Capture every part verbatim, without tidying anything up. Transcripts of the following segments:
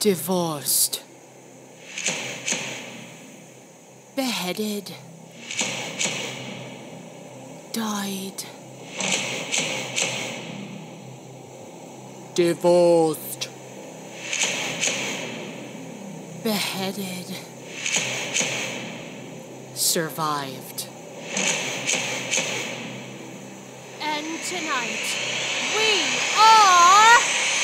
Divorced. Beheaded. Died. Divorced. Beheaded. Survived. And tonight, we are...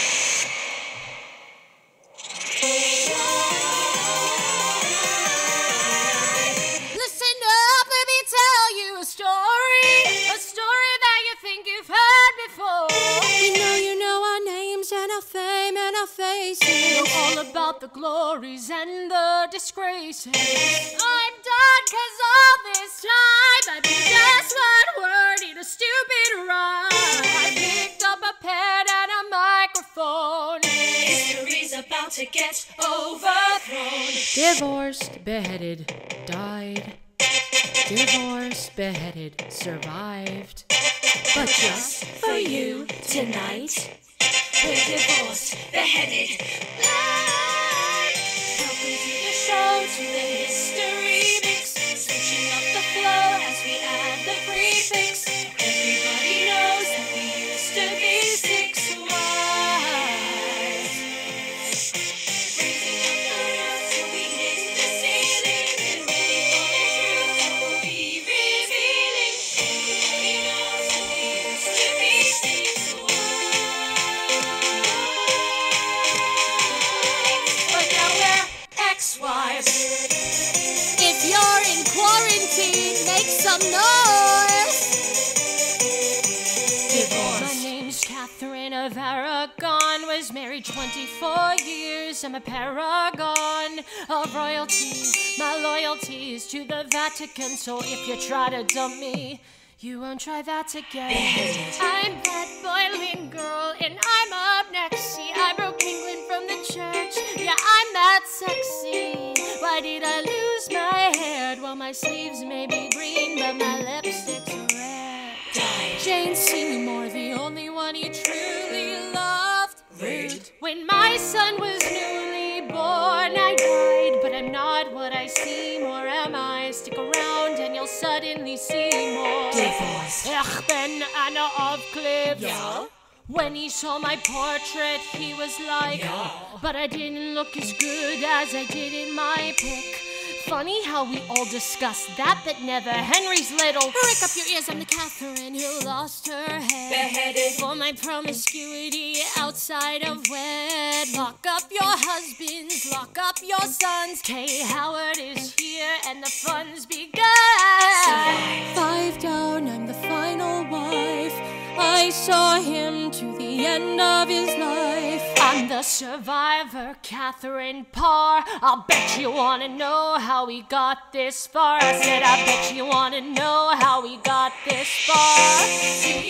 Listen up, let me tell you a story. A story that you think you've heard before. We know you know our names and our fame and our faces. Know all about the glories and the disgraces. I'm done cause all this time I've been just one word in a stupid rhyme. I picked up a pen and a microphone. History's about to get overthrown. Divorced, beheaded, died. Divorced, beheaded, survived. But just for you tonight, we're divorced, beheaded, live. Welcome to the show, to the history mix. Switching up the flow as we add the prefix. Everybody knows that we used to be six wives. Raising up the roof till we hit the ceiling. And ready for the truth that we'll be revealing. Everybody knows that we used to be six wives. But now we're ex-wives. If you're in quarantine, make some noise. Divorce. My name's Catherine of Aragon. Was married twenty-four years. I'm a paragon of royalty. My loyalty is to the Vatican. So if you try to dump me, you won't try that again. I'm that boiling girl, and I'm up next. See, I broke England from the church. Yeah, I'm that sexy. Why did I lose my hair? Well, my sleeves may be green, but my lipstick's red. Jane Seymour, the only one he truly loved. Rude. When my son was newly born, I died, but I'm not what I seem, or am I? Stick around and you'll suddenly see more. Divorce. Ich bin Anna of Cleves. Yeah. When he saw my portrait, he was like, yeah. But I didn't look as good as I did in my pic. Funny how we all discuss that, but never Henry's little. Break up your ears, I'm the Catherine who lost her head. Beheaded. For my promiscuity outside of wed. Lock up your husbands, lock up your sons. Kay Howard is here and the fun's begun. Survive. Five down, I'm the final wife. I saw him to the end of his life. I'm the survivor, Catherine Parr. I'll bet you wanna know how we got this far. I said I bet you wanna know how we got this far.